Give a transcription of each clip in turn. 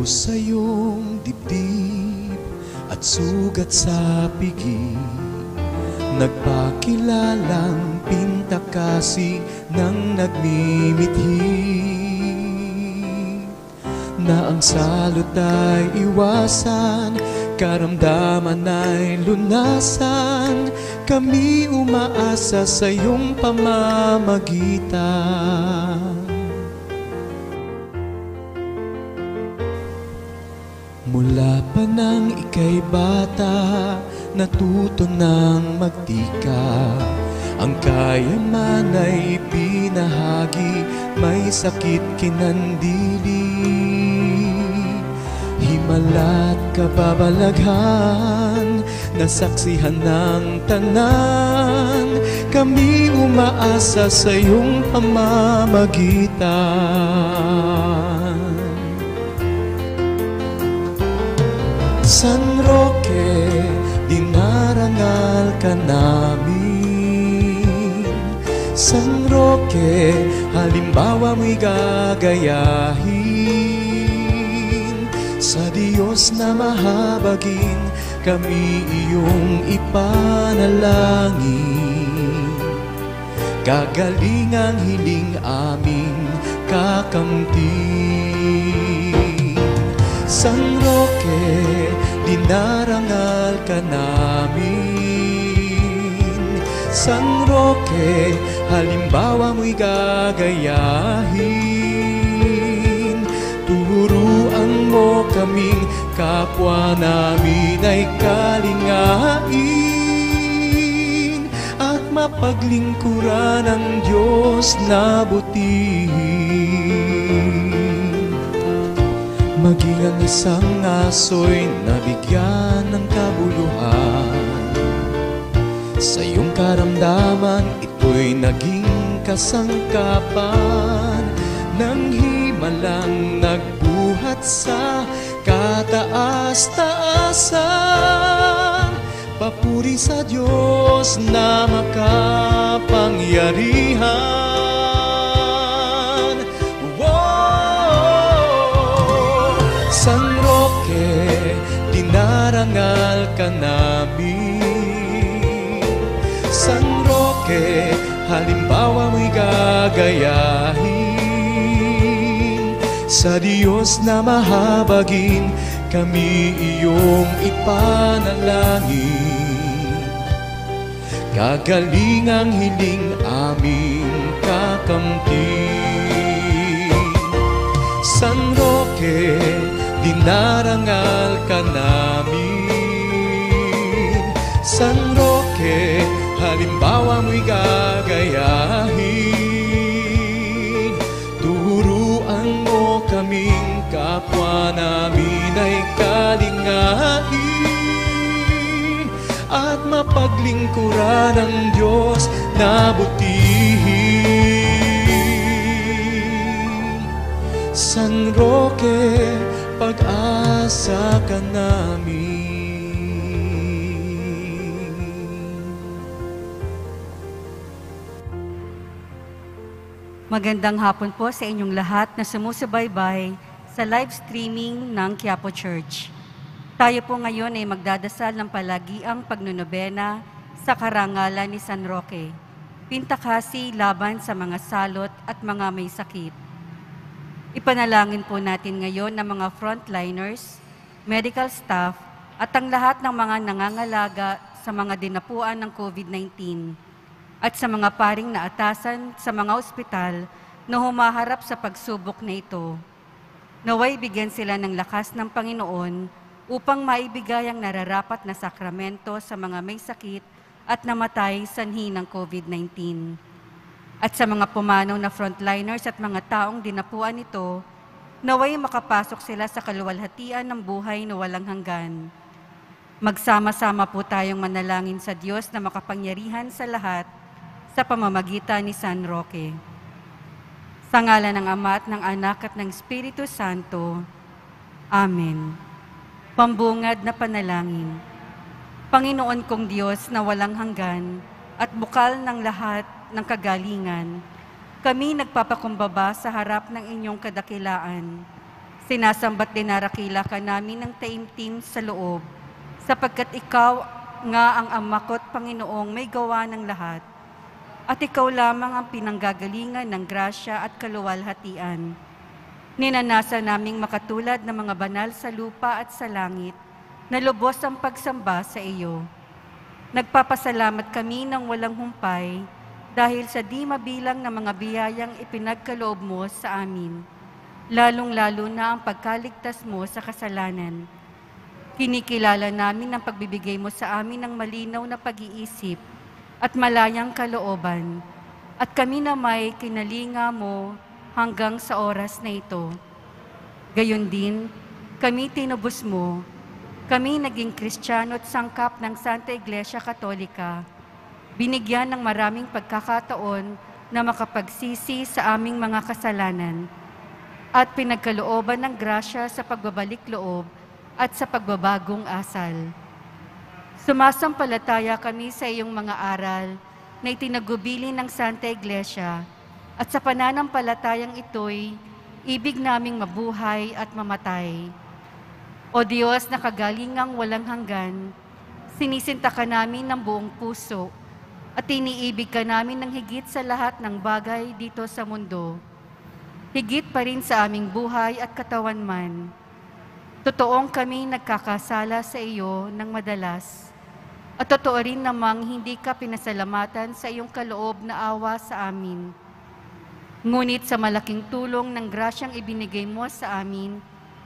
sa iyong dibdib at sugat sa pigi, nagpakilalang pintakasi ng nagmimithi, na ang salot ay iwasan, karamdaman ay lunasan. Kami umaasa sa iyong pamamagitan. Mula pa nang ika'y bata, natuto nang magtika. Ang kayaman ay pinahagi, may sakit kinandili. Himala't kababalaghan, nasaksihan ng tanan. Kami umaasa sa iyong pamamagitan. San Roque, dinarangal ka namin. San Roque, halimbawa mo'y gagayahin. Sa Diyos na mahabagin, kami iyong ipanalangin. Gagaling ang hiling aming kakamtin. San Roque, dinarangal ka namin. San Roque, halimbawa mo'y gagayahin. Turuan mo kaming kapwa namin ay kalingain, at mapaglingkuran ang Diyos na butihin. Maging ang isang aso'y nabigyan ng kabuluhan. Sa iyong karamdaman, ito'y naging kasangkapan ng himalang nagbuhat sa kataas-taasan. Papuri sa Diyos na makapangyarihan. San Roque, dinarangal ka namin. San Roque, halimbawa mo'y gagayahin. Sa Diyos na mahabagin, kami iyong ipanalangin. Gagaling ang hiling aming kakamtin. San Roque, dinarangal ka namin. San Roque, halimbawa mo'y gagayahin. Turuan mo kaming kapwa namin ay kalingain, at mapaglingkuran ang Diyos na butihin. San Roque, pag-asa ka namin. Magandang hapon po sa inyong lahat na sumusubaybay sa live streaming ng Quiapo Church. Tayo po ngayon ay magdadasal ng palagiang pagnunobena sa karangalan ni San Roque, pintakasi laban sa mga salot at mga may sakit. Ipanalangin po natin ngayon ng mga frontliners, medical staff, at ang lahat ng mga nangangalaga sa mga dinapuan ng COVID-19 at sa mga paring naatasan sa mga ospital na humaharap sa pagsubok na ito. Naway bigyan sila ng lakas ng Panginoon upang maibigay ang nararapat na sakramento sa mga may sakit at namatay sanhi ng COVID-19. At sa mga pumanaw na frontliners at mga taong dinapuan nito, naway makapasok sila sa kaluwalhatian ng buhay na walang hanggan. Magsama-sama po tayong manalangin sa Diyos na makapangyarihan sa lahat sa pamamagitan ni San Roque. Sa ngalan ng Ama at ng Anak at ng Espiritu Santo. Amen. Pambungad na panalangin. Panginoon kong Diyos na walang hanggan at bukal ng lahat ng kagalingan, kami nagpapakumbaba sa harap ng inyong kadakilaan. Sinasambat din narakila ka namin ng taimtim sa loob, sapagkat ikaw nga ang amakot, Panginoong may gawa ng lahat. At ikaw lamang ang pinanggagalingan ng grasya at kaluwalhatian. Ninanasa naming makatulad ng mga banal sa lupa at sa langit, na lubos ang pagsamba sa iyo. Nagpapasalamat kami ng walang humpay dahil sa di mabilang na mga biyayang ipinagkaloob mo sa amin, lalong-lalo na ang pagkaligtas mo sa kasalanan. Kinikilala namin ang pagbibigay mo sa amin ng malinaw na pag-iisip at malayang kalooban, at kami na may kinalinga mo hanggang sa oras na ito. Gayon din, kami tinubos mo, kami naging Kristiyano at sangkap ng Santa Iglesia Katolika, binigyan ng maraming pagkakataon na makapagsisi sa aming mga kasalanan, at pinagkalooban ng grasya sa pagbabalik loob at sa pagbabagong asal. Sumasampalataya kami sa iyong mga aral na itinagubilin ng Santa Iglesia, at sa pananampalatayang ito'y ibig naming mabuhay at mamatay. O Diyos na kagalingang walang hanggan, sinisinta ka namin ng buong puso at iniibig ka namin ng higit sa lahat ng bagay dito sa mundo. Higit pa rin sa aming buhay at katawan man. Totoong kami nagkakasala sa iyo ng madalas. At totoo rin namang hindi ka pinasalamatan sa iyong kaloob na awa sa amin. Ngunit sa malaking tulong ng grasyang ibinigay mo sa amin,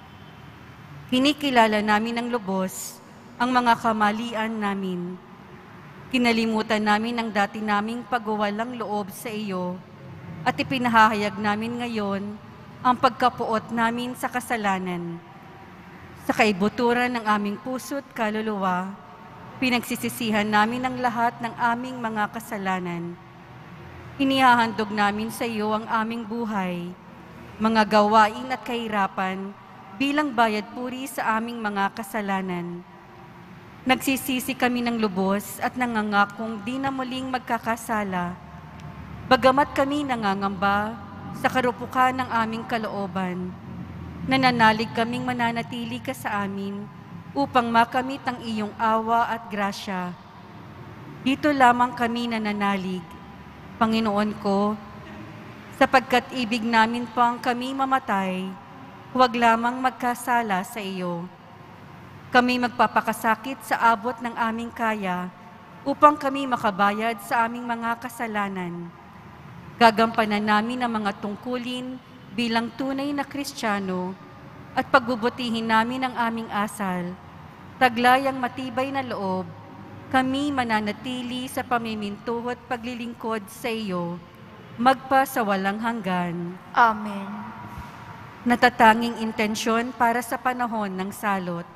kinikilala namin ng lubos ang mga kamalian namin. Kinalimutan namin ang dati naming pagwawalang loob sa iyo, at ipinahahayag namin ngayon ang pagkapuot namin sa kasalanan. Sa kaibuturan ng aming puso't kaluluwa, pinagsisisihan namin ang lahat ng aming mga kasalanan. Inihahandog namin sa iyo ang aming buhay, mga gawain at kahirapan bilang bayad puri sa aming mga kasalanan. Nagsisisi kami ng lubos at nangangakong di na muling magkakasala, bagamat kami nangangamba sa karupukan ng aming kalooban. Nananalig kaming mananatili ka sa amin upang makamit ang iyong awa at grasya. Dito lamang kami nananalig, Panginoon ko, sapagkat ibig namin pang kami mamatay, huwag lamang magkasala sa iyo. Kami magpapakasakit sa abot ng aming kaya upang kami makabayad sa aming mga kasalanan. Gagampanan namin ang mga tungkulin bilang tunay na Kristiyano at pagbubutihin namin ang aming asal. Taglay ang matibay na loob, kami mananatili sa pamimintuho at paglilingkod sa iyo, magpa sa walang hanggan. Amen. Natatanging intensyon para sa panahon ng salot.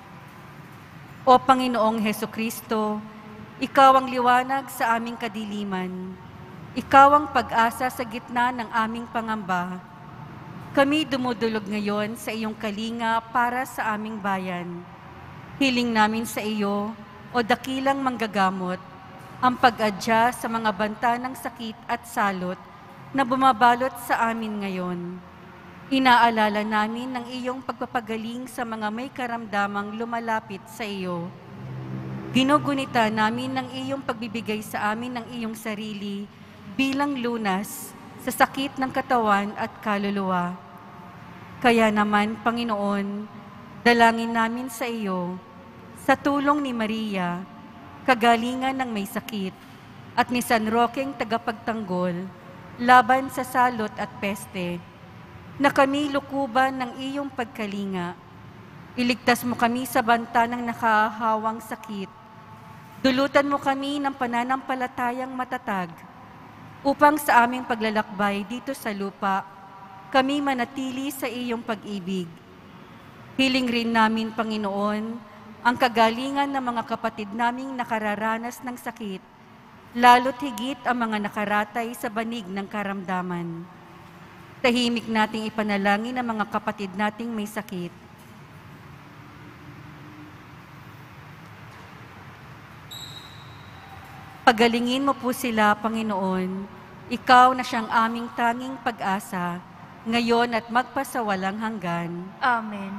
O Panginoong Hesukristo, ikaw ang liwanag sa aming kadiliman. Ikaw ang pag-asa sa gitna ng aming pangamba. Kami dumudulog ngayon sa iyong kalinga para sa aming bayan. Hiling namin sa iyo, o dakilang manggagamot, ang pag-adya sa mga banta ng sakit at salot na bumabalot sa amin ngayon. Inaalala namin ng iyong pagpapagaling sa mga may karamdamang lumalapit sa iyo. Ginugunita namin ng iyong pagbibigay sa amin ng iyong sarili bilang lunas sa sakit ng katawan at kaluluwa. Kaya naman, Panginoon, dalangin namin sa iyo, sa tulong ni Maria, kagalingan ng may sakit, at ni San Roqueng tagapagtanggol, laban sa salot at peste, na kami lukuban ng iyong pagkalinga. Iligtas mo kami sa banta ng nakahawang sakit. Dulutan mo kami ng pananampalatayang matatag, upang sa aming paglalakbay dito sa lupa, kami manatili sa iyong pag-ibig. Hiling rin namin, Panginoon, ang kagalingan ng mga kapatid naming nakararanas ng sakit, lalo't higit ang mga nakaratay sa banig ng karamdaman. Tahimik nating ipanalangin ang mga kapatid nating may sakit. Pagalingin mo po sila, Panginoon, ikaw na siyang aming tanging pag-asa, ngayon at magpasawalang hanggan. Amen.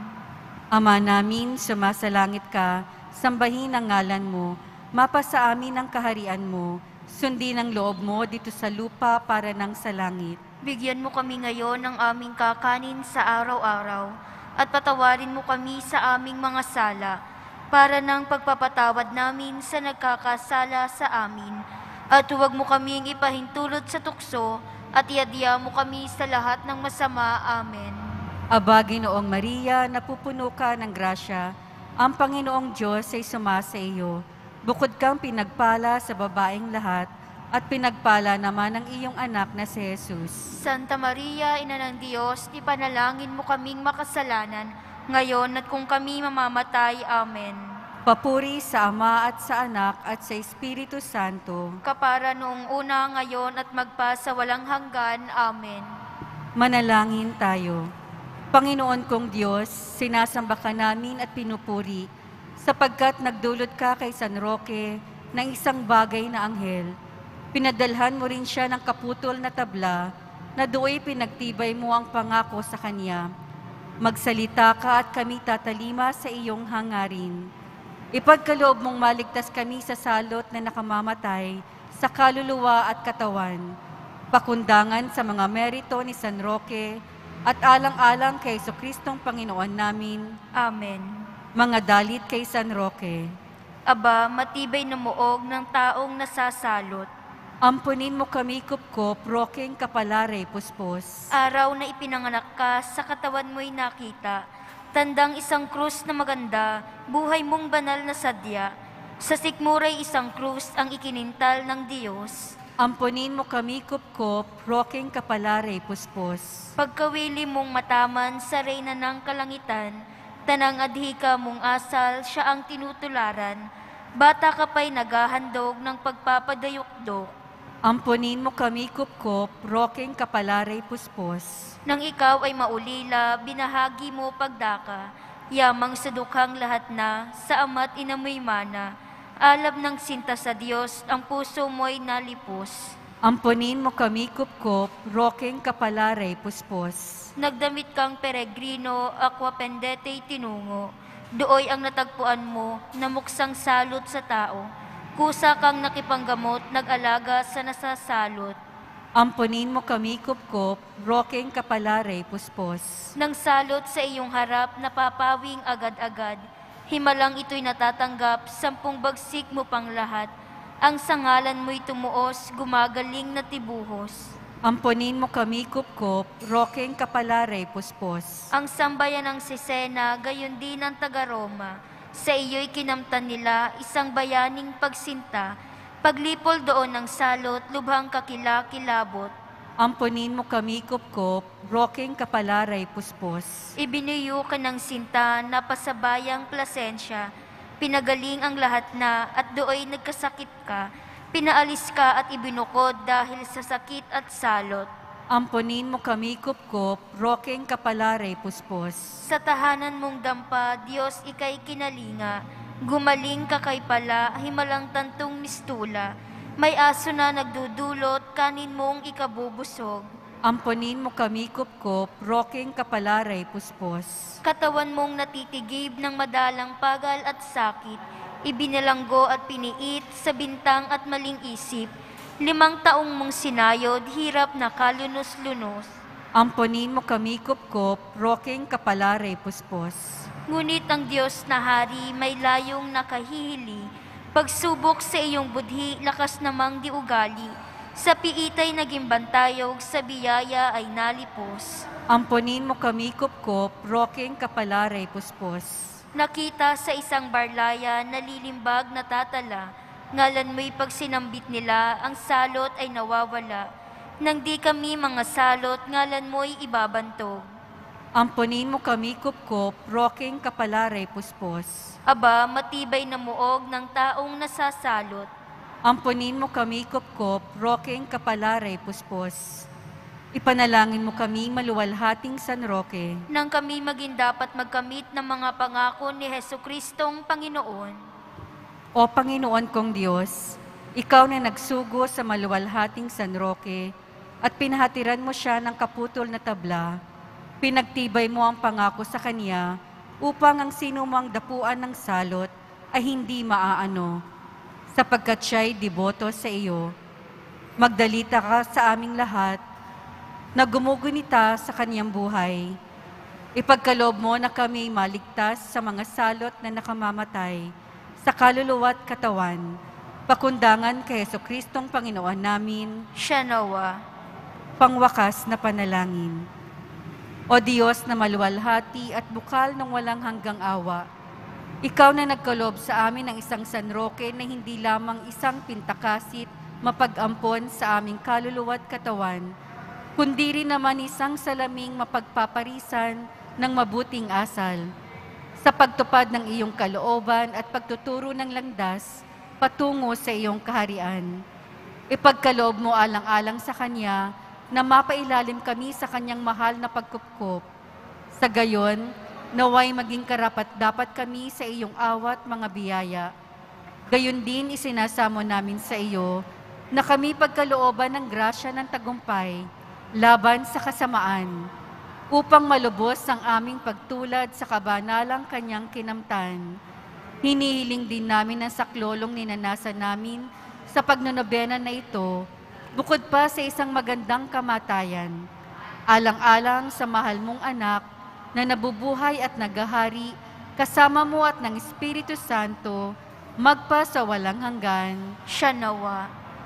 Ama namin, sumasalangit ka, sambahin ang ngalan mo, mapasa amin ang kaharian mo, sundin ang loob mo dito sa lupa para nang sa langit. Bigyan mo kami ngayon ng aming kakanin sa araw-araw at patawarin mo kami sa aming mga sala para ng pagpapatawad namin sa nagkakasala sa amin. At huwag mo kaming ipahintulot sa tukso at iadya mo kami sa lahat ng masama. Amen. Aba, Ginoong Maria, napupuno ka ng grasya, ang Panginoong Diyos ay sumasa iyo. Bukod kang pinagpala sa babaeng lahat, at pinagpala naman ang iyong anak na si Jesus. Santa Maria, Ina ng Diyos, ipanalangin mo kaming makasalanan, ngayon at kung kami mamamatay. Amen. Papuri sa Ama at sa Anak at sa Espiritu Santo. Kapara noong una, ngayon at magpasawalang hanggan. Amen. Manalangin tayo. Panginoon kong Diyos, sinasamba ka namin at pinupuri, sapagkat nagdulot ka kay San Roque ng isang bagay na anghel. Pinadalhan mo rin siya ng kaputol na tabla na do'y pinagtibay mo ang pangako sa kanya. Magsalita ka at kami tatalima sa iyong hangarin. Ipagkaloob mong maligtas kami sa salot na nakamamatay sa kaluluwa at katawan. Pakundangan sa mga merito ni San Roque at alang-alang kay Jesucristong Panginoon namin. Amen. Mga dalit kay San Roque. Aba, matibay na muog ng taong nasasalot. Ampunin mo kami, kupkop, roqueng, kapalara'y, puspos. Araw na ipinanganak ka, sa katawan mo'y nakita. Tandang isang krus na maganda, buhay mong banal na sadya. Sa sikmuray isang krus ang ikinintal ng Diyos. Ampunin mo kami, kupkop, roqueng, kapalara'y, puspos. Pagkawili mong mataman sa reyna ng kalangitan, tanang adhika mong asal, siya ang tinutularan. Bata ka pa'y naghahandog ng pagpapadayukdok. Ampunin mo kami, kupkop, roqueng, kapalara'y, puspos. Nang ikaw ay maulila, binahagi mo pagdaka, yamang sa dukhang lahat na, sa ama't ina mo'y mana. Alab ng sinta sa Diyos, ang puso mo'y nalipos. Ampunin mo kami, kupkop, roqueng, kapalara'y, puspos. Nagdamit kang peregrino, aqua pendeta'y tinungo. Dooy ang natagpuan mo, namuksang salot sa tao. Kusa kang nakipanggamot, nag-alaga sa nasasalot. Ampunin mo kami, kupkop, roqueng, kapalara'y, puspos. Nang salot sa iyong harap, napapawing agad-agad. Himalang ito'y natatanggap, 10 bagsik mo pang lahat. Ang sangalan mo'y tumuos, gumagaling na tibuhos. Ampunin mo kami, kupkop, roqueng, kapalara'y, puspos. Ang sambayan ng Sisena, gayon din ang taga-Roma. Sa iyo'y kinamtan nila, isang bayaning pagsinta. Paglipol doon ng salot, lubhang kakilakilabot. Ampunin mo kami, kupkop, roqueng, kapalara'y, puspos. Ibinuyo ka ng sinta na pasabayang plasensya. Pinagaling ang lahat na at dooy nagkasakit ka. Pinaalis ka at ibinukod dahil sa sakit at salot. Ampunin mo kami, kupkop, roqueng, kapalara'y, puspos. Sa tahanan mong dampa, Diyos ika'y kinalinga. Gumaling ka kay pala, himalang tantong mistula. May aso na nagdudulot, kanin mong ikabubusog. Ampunin mo kami, kupkop, roqueng, kapalara'y, puspos. Katawan mong natitigib ng madalang pagal at sakit. Ibinalanggo at piniit sa bintang at maling isip. 5 taong mong sinayod, hirap na kalunos-lunos. Ampunin mo kami, kupkop, roqueng, kapalara'y, puspos. Ngunit ang Diyos na Hari may layong nakahihili. Pagsubok sa iyong budhi, lakas namang di ugali. Sa piitay naging bantayog, sa biyaya ay nalipos. Ampunin mo kami, kupkop, roqueng, kapalara'y, puspos. Nakita sa isang barlaya, nalilimbag na tatala. Ngalan mo'y pag sinambit nila, ang salot ay nawawala. Nang di kami mga salot, ngalan mo'y ibabantog. Ampunin mo kami, kupkop, roqueng, kapalara'y, puspos. Aba, matibay na muog ng taong nasasalot. Ampunin mo kami, kupkop, roqueng, kapalara'y, puspos. Ipanalangin mo kami, maluwalhating San Roque. Nang kami maging dapat magkamit ng mga pangako ni Jesucristong Panginoon. O Panginoon kong Diyos, Ikaw na nagsugo sa maluwalhating San Roque, at pinahatiran mo siya ng kaputol na tabla. Pinagtibay mo ang pangako sa kanya upang ang sinumang dapuan ng salot ay hindi maaano, sapagkat siya'y deboto sa iyo. Magdalita ka sa aming lahat na gumugunita sa kanyang buhay. Ipagkaloob mo na kami maligtas sa mga salot na nakamamatay, sa kaluluwa at katawan, pakundangan kay Jesucristong Panginoon namin. Siya nawa. Pangwakas na panalangin. O Diyos na maluwalhati at bukal ng walang hanggang awa, Ikaw na nagkaloob sa amin ng isang San Roque na hindi lamang isang pintakasit mapag-ampon sa aming kaluluwa at katawan, kundi rin naman isang salaming mapagpaparisan ng mabuting asal sa pagtupad ng iyong kalooban at pagtuturo ng landas patungo sa iyong kaharian. Ipagkaloob mo alang-alang sa Kanya na mapailalim kami sa Kanyang mahal na pagkupkop. Sa gayon, naway maging karapat-dapat kami sa iyong awat mga biyaya. Gayon din isinasamo namin sa iyo na kami pagkalooban ng grasya ng tagumpay laban sa kasamaan, upang malubos ang aming pagtulad sa kabanalang Kanyang kinamtan. Hinihiling din namin ang saklolong ninanasan namin sa pagnonobena na ito, bukod pa sa isang magandang kamatayan, alang-alang sa mahal mong anak na nabubuhay at naghahari kasama mo at ng Espiritu Santo, magpa sa walang hanggan. Siya nawa.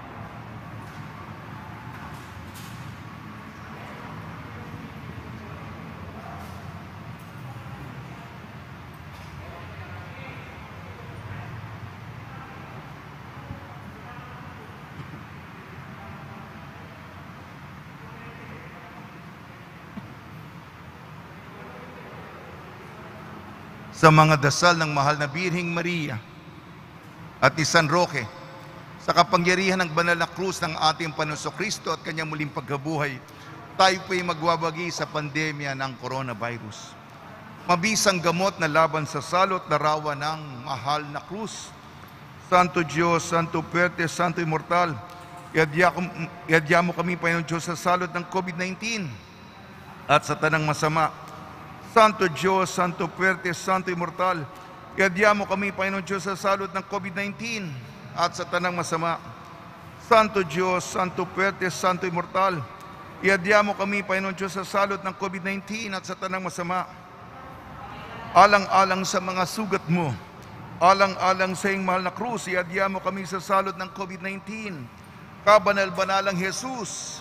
Sa mga dasal ng mahal na Birheng Maria at ni San Roque, sa kapangyarihan ng banal na krus ng ating Panginoong Kristo at Kanyang muling pagkabuhay, tayo po'y magwawagi sa pandemya ng coronavirus. Mabisang gamot na laban sa salot na rawa ng mahal na krus. Santo Diyos, Santo Puerte, Santo Immortal, iadya mo kami, Panginoon Diyos, sa salot ng COVID-19 at sa tanang masama. Santo Diyos, Santo Puerte, Santo Immortal, iadya mo kami, Panginoon Diyos, sa salot ng COVID-19 at sa tanang masama. Santo Diyos, Santo Puerte, Santo Immortal, iadya mo kami, Panginoon Diyos, sa salot ng COVID-19 at sa tanang masama. Alang-alang sa mga sugat mo, alang-alang sa iyong mahal na krus, iadya mo kami sa salot ng COVID-19. Kabanal-banalang Jesus,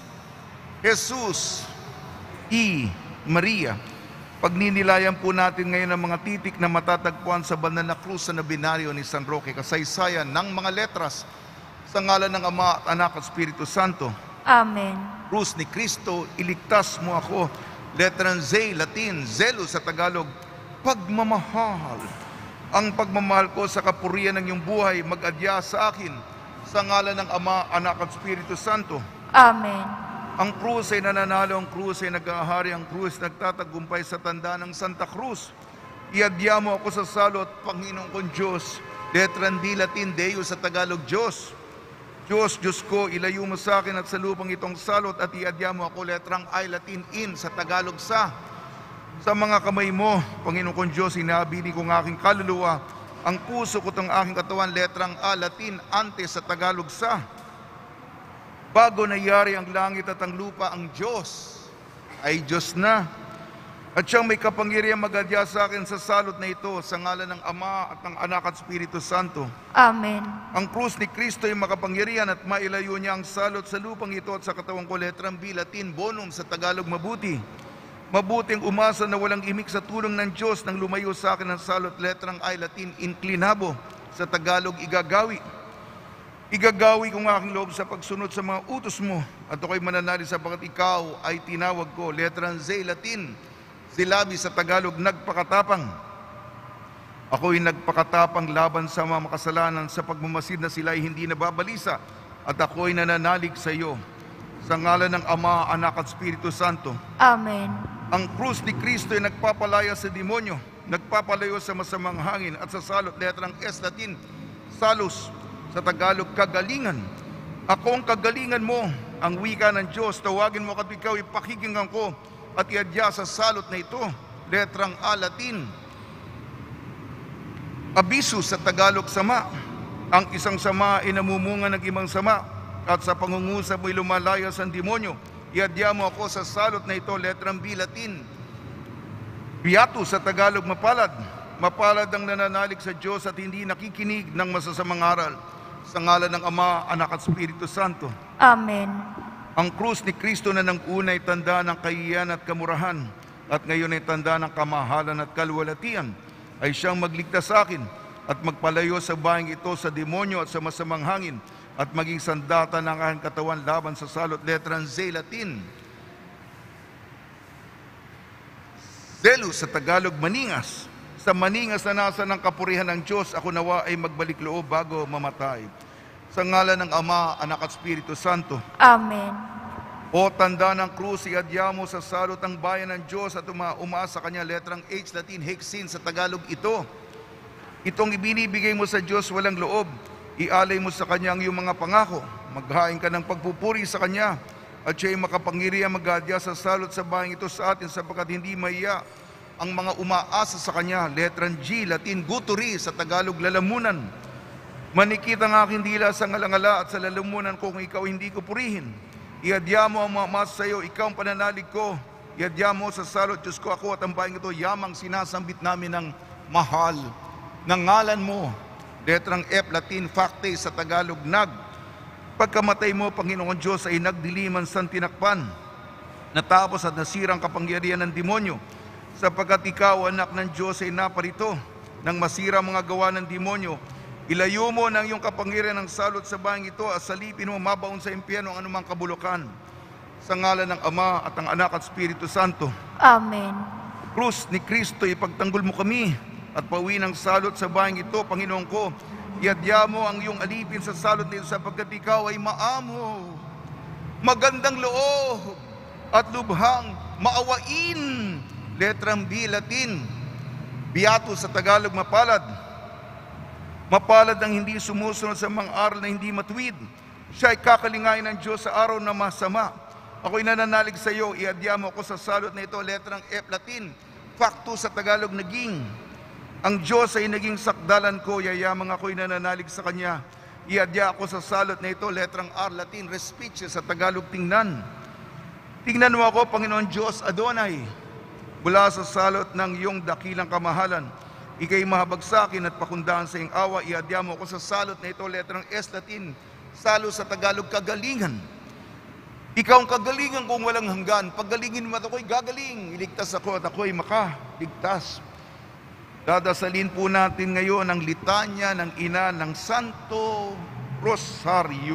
Maria, pagninilayan po natin ngayon ang mga titik na matatagpuan sa banal na krus sa nobinaryo ni San Roque, kasaysayan ng mga letras sa ngalan ng Ama at Anak at Espiritu Santo. Amen. Krus ni Kristo, iligtas mo ako. Letrang Z, Latin, zelo sa Tagalog, pagmamahal. Ang pagmamahal ko sa kapurihan ng iyong buhay, mag-adya sa akin sa ngalan ng Ama, Anak at Espiritu Santo. Amen. Ang krus ay nananalo, ang krus ay nag-aahari, ang krus nagtatagumpay sa tanda ng Santa Cruz. Iadya mo ako sa salot, Panginoon kong Diyos. Letrang D, Latin, Deus sa Tagalog, Diyos. Diyos, Diyos ko, ilayo mo sa akin at sa lupang itong salot at iadya mo ako, letrang I, Latin, in sa Tagalog, sa. Sa mga kamay mo, Panginoon kong Diyos, inabili ko ng aking kaluluwa. Ang puso ko itong aking katawan, letrang A, Latin, ante sa Tagalog, sa. Bago nayari ang langit at ang lupa, ang Diyos ay Diyos na. At siyang may kapangyarihan mag-adya sa akin sa salot na ito, sa ngalan ng Ama at ng Anak at Espiritu Santo. Amen. Ang krus ni Kristo ay makapangyarihan at mailayo niya ang salot sa lupang ito at sa katawang ko, letrang B, Latin, bonum sa Tagalog, mabuti. Mabuting umasa na walang imik sa tulong ng Diyos nang lumayo sa akin ang salot, letrang I, Latin, inclinabo sa Tagalog, igagawi. Igagawi kong aking loob sa pagsunod sa mga utos mo at ako'y mananali sapagkat ikaw ay tinawag ko. Letrang Z, Latin, silabi sa Tagalog, nagpakatapang. Ako'y nagpakatapang laban sa mga makasalanan sa pagmamasid na sila ay hindi nababalisa at ako'y nananalig sa iyo. Sa ngalan ng Ama, Anak at Espiritu Santo. Amen. Ang krus ni Kristo ay nagpapalaya sa demonyo, nagpapalayo sa masamang hangin at sa salot, letrang S, Latin, salus, sa Tagalog, kagalingan. Ako ang kagalingan mo, ang wika ng Diyos. Tawagin mo at ikaw ipakikinggan ko at iadya sa salot na ito. Letrang A, Latin. Abiso sa Tagalog, sama. Ang isang sama ay namumunga ng ibang sama, at sa pangungusap mo'y lumalayas ang demonyo. Iadya mo ako sa salot na ito. Letrang B, Latin. Beato sa Tagalog, mapalad. Mapalad ang nananalig sa Diyos at hindi nakikinig ng masasamang aral. Sa ngalan ng Ama, Anak at Espiritu Santo. Amen. Ang krus ni Kristo na nang una ay tanda ng kahihiyan at kamurahan, at ngayon ay tanda ng kamahalan at kalwalatian, ay siyang magligtas sa akin at magpalayo sa bayang ito sa demonyo at sa masamang hangin, at maging sandata ng aking katawan laban sa salot. Letrang Z, Latin. Zelos sa Tagalog, maningas. Sa maningas na nasa ng kapurihan ng Diyos, ako nawa ay magbalik loob bago mamatay. Sa ngalan ng Ama, Anak at Espiritu Santo. Amen. O tanda ng krus, iadya mo sa salot ang bayan ng Diyos at umaasa sa kanya. Letrang H, Latin. Hexin sa Tagalog, ito. Itong ibinibigay mo sa Diyos walang loob. Ialay mo sa kanya ang iyong mga pangako. Maghain ka ng pagpupuri sa kanya, at siya'y makapangyarihan mag-adya sa salot sa bayang ito sa atin, sapagkat hindi mahiya ang mga umaasa sa kanya. Letrang G, Latin. Guturi sa Tagalog, lalamunan. Manikit ang aking dila sa ngalangala at sa lalamunan ko kung ikaw hindi ko purihin. Iadya mo ang mga sa iyo, ikaw ang pananalig ko. Iadya mo sa salot, Diyos ko, ako at ang bayang ito, yamang sinasambit namin ng mahal ng ngalan mo. Letrang F, Latin. Facte sa Tagalog, nag. Pagkamatay mo, Panginoon Diyos, ay nagdiliman sa tinakpan, natapos at nasirang kapangyarihan ng demonyo, sapagkat ikaw, anak ng Diyos, ay naparito nang masira mga gawa ng demonyo. Ilayo mo ng iyong kapangyarihan ng salot sa bayang ito, at salipin mo mabaon sa impyerno ang anumang kabulukan. Sa ngalan ng Ama at ang Anak at Espiritu Santo. Amen. Krus ni Kristo, ipagtanggol mo kami at pauwi ng salot sa bayang ito, Panginoon ko. Iadya mo ang iyong alipin sa salot nito, sapagkat ikaw ay maamo, magandang loob, at lubhang maawain. Letrang B, Latin. Beato sa Tagalog, mapalad. Mapalad ang hindi sumusunod sa mga aral na hindi matuwid. Siya ay kakalingain ng Diyos sa araw na masama. Ako'y nananalig sa iyo, iadya mo ako sa salot na ito. Letrang F, Latin. Facto sa Tagalog, naging. Ang Diyos ay naging sakdalan ko, yayamang ako'y nananalig sa Kanya. Iadya ako sa salot na ito. Letrang R, Latin. Respice sa Tagalog, tingnan. Tingnan mo ako, Panginoon Diyos, Adonai, mula sa salot ng iyong dakilang kamahalan. Ika'y mahabag sa akin at pakundaan sa iyong awa. Iadya mo ako sa salot na ito. Letrang S, Latin. Salo sa Tagalog, kagalingan. Ikaw ang kagalingan kung walang hanggan. Paggalingin mo at ako'y gagaling. Iligtas ako at ako'y makaligtas. Dadasalin po natin ngayon ang litanya ng Ina ng Santo Rosario.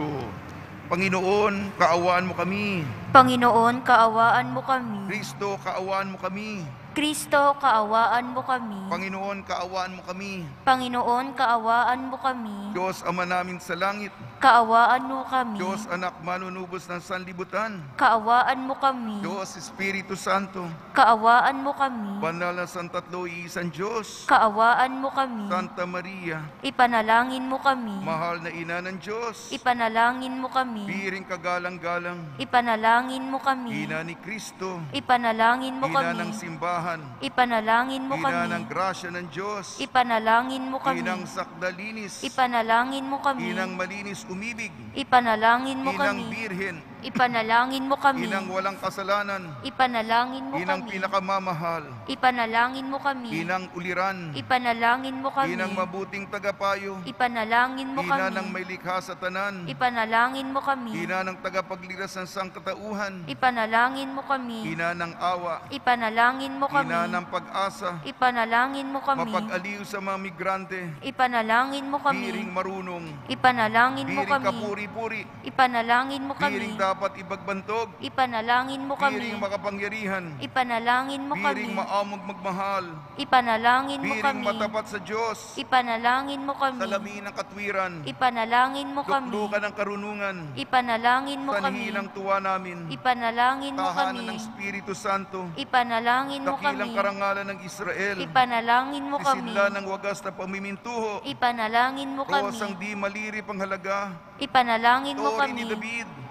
Panginoon, kaawaan mo kami. Panginoon, kaawaan mo kami. Kristo, kaawaan mo kami. Kristo, kaawaan mo kami. Panginoon, kaawaan mo kami. Panginoon, kaawaan mo kami. Diyos, Ama namin sa langit. Kaawaan mo kami. Diyos, Anak, manunubos ng sanlibutan. Kaawaan mo kami. Diyos, Espiritu Santo. Kaawaan mo kami. Banal na Santatlo, iisang Diyos. Kaawaan mo kami. Santa Maria, Ipanalangin mo kami. mahal na Ina ng Diyos. Ipanalangin mo kami. Biring kagalang-galang. Ipanalangin mo kami. Ina ni Kristo. Ipanalangin mo Ina kami. ng simbahan. Ipanalangin mo Ina kami. ng grasya ng Diyos. Ipanalangin mo kami. Inang sakdalinis. Ipanalangin mo kami. Inang malinis umibig. Ipanalangin mo Inang kami. birhen. Ipanalangin mo kami. Inang walang kasalanan. Ipanalangin mo Inang kami. pinakamamahal. Ipanalangin mo kami. Inang uliran. Ipanalangin mo kami. Inang mabuting tagapayo. Ipanalangin mo Ina ng kami. may likha sa tanan. Ipanalangin mo kami. Ina ng tagapagligtas ng sangkatauhan. Ipanalangin mo kami. Ina ng awa. Ipanalangin mo kami. Ina ng pag-asa. Ipanalangin mo kami. Mapag-aliw sa mga migrante. Ipanalangin mo Biring kami. marunong. Ipanalangin mo Biring kami. kapuri-puri. Ipanalangin mo Biring kami. dapat ibagbantog. Ipanalangin mo kami. Biring makapangyarihan. Ipanalangin mo Biring kami. maamog magmahal. Ipanalangin mo Biring kami. matapat sa Diyos. Ipanalangin mo kami. Salamin ng katwiran. Ipanalangin mo kami. Luklukan ng karunungan. Ipanalangin mo Sanhi kami. ng tuwa namin. Ipanalangin mo Tahanan kami. ng Espiritu Santo. Ipanalangin mo kami. Dakilang karangalan ng Israel. Ipanalangin mo kami. Sisidla ng wagas na pamimintuho. Ipanalangin mo kami. Rosang di malirip ang halaga. Ipanalangin mo Tori ni kami. David.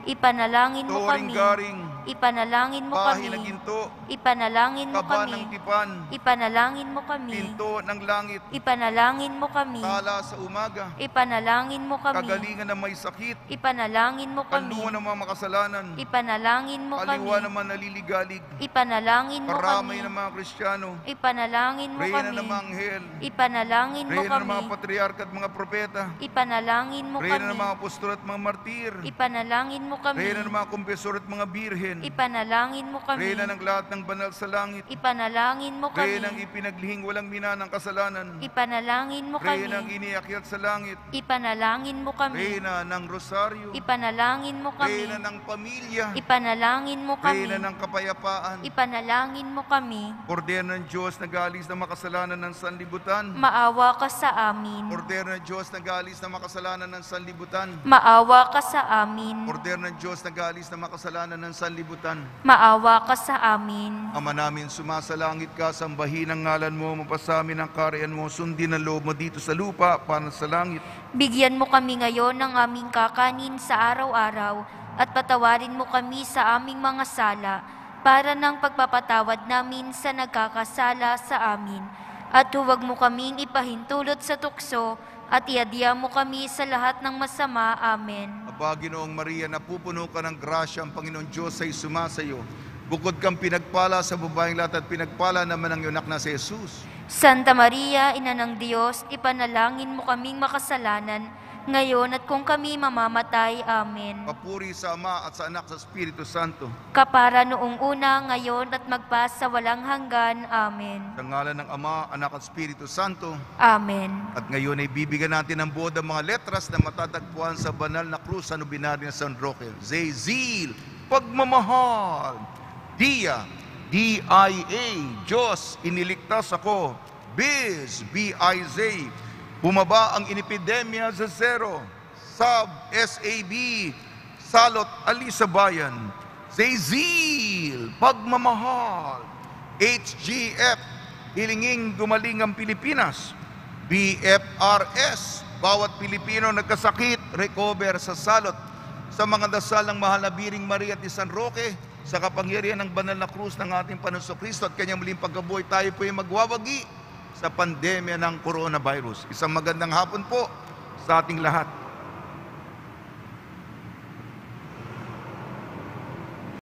Ipanalangin mo kami. Turing-garing, Ipanalangin mo bahay kami. na ginto, Ipanalangin mo kaba kami. ng tipan, Ipanalangin mo kami. pinto ng langit, Ipanalangin mo kami. tala sa umaga, Ipanalangin mo kami. kagalingan ng may sakit, Ipanalangin mo kami. kanluan ng mga makasalanan, Ipanalangin mo kami. kaliwa naman naliligalig, Ipanalangin mo karamay kami. ng mga Kristiyano, Ipanalangin mo reyna kami. ng mga anghel, Ipanalangin mo reyna ng mga kami. patriarka at mga propeta, Ipanalangin mo reyna ng kami. mga apostol at mga martir, Ipanalangin mo kami. reyna ng mga kumpesor at mga birhen, Ipanalangin mo kami. reyna ng lahat ng banal sa langit, Ipanalangin mo reyna ng kami. ipinaglihing walang minanang kasalanan, Ipanalangin mo reyna ng kami. iniakyat sa langit, Ipanalangin mo kami. reyna ng rosaryo, Ipanalangin mo kami. reyna ng pamilya, Ipanalangin mo kami. reyna ng kapayapaan, Ipanalangin mo kami. Kordero ng Diyos nag-aalis ng makasalanan ng sanlibutan, Maawa ka sa amin. Kordero ng Diyos nag-aalis ng makasalanan ng sanlibutan, Maawa ka sa amin. Kordero ng Diyos nag-aalis ng makasalanan ng sanlibutan. Maawa ka sa amin. Ama namin, sumasalangit ka, sambahin ang ngalan mo, mapasamin ang kaharian mo, sundin ang loob mo dito sa lupa, para sa langit. Bigyan mo kami ngayon ng aming kakanin sa araw-araw at patawarin mo kami sa aming mga sala para ng pagpapatawad namin sa nagkakasala sa amin. At huwag mo kaming ipahintulot sa tukso at iadya mo kami sa lahat ng masama. Amen. Aba, Ginoong Maria, napupuno ka ng grasya, ang Panginoon Diyos ay sumasayo. Bukod kang pinagpala sa babaeng lahat at pinagpala naman ang iyong anak na si Jesus. Santa Maria, Ina ng Diyos, ipanalangin mo kaming makasalanan, ngayon at kung kami mamamatay. Amen. Papuri sa Ama at sa Anak sa Espiritu Santo. Kapara noong una, ngayon at magpa sa walang hanggan. Amen. Sa ngalan ng Ama, Anak at Espiritu Santo. Amen. At ngayon ay bibigyan natin ng buod ang mga letras na matatagpuan sa banal na krus sa nobinaryo ng San Roque. Zezil, pagmamahal. Dia, D-I-A, Diyos, iniligtas ako. Biz, B-I-Z, bumaba ang inipidemya sa zero. Sab, S-A-B, salot, alisabayan. Zezil, pagmamahal. HGF, hilinging gumaling ang Pilipinas. BFRS, bawat Pilipino nagkasakit, recover sa salot. Sa mga dasal ng mahal na Biring Maria at ni San Roque, sa kapangyarihan ng banal na krus ng ating Panginoong Kristo at kanyang muling pagkabuhay, tayo po ay magwawagi sa pandemya ng coronavirus. Isang magandang hapon po sa ating lahat.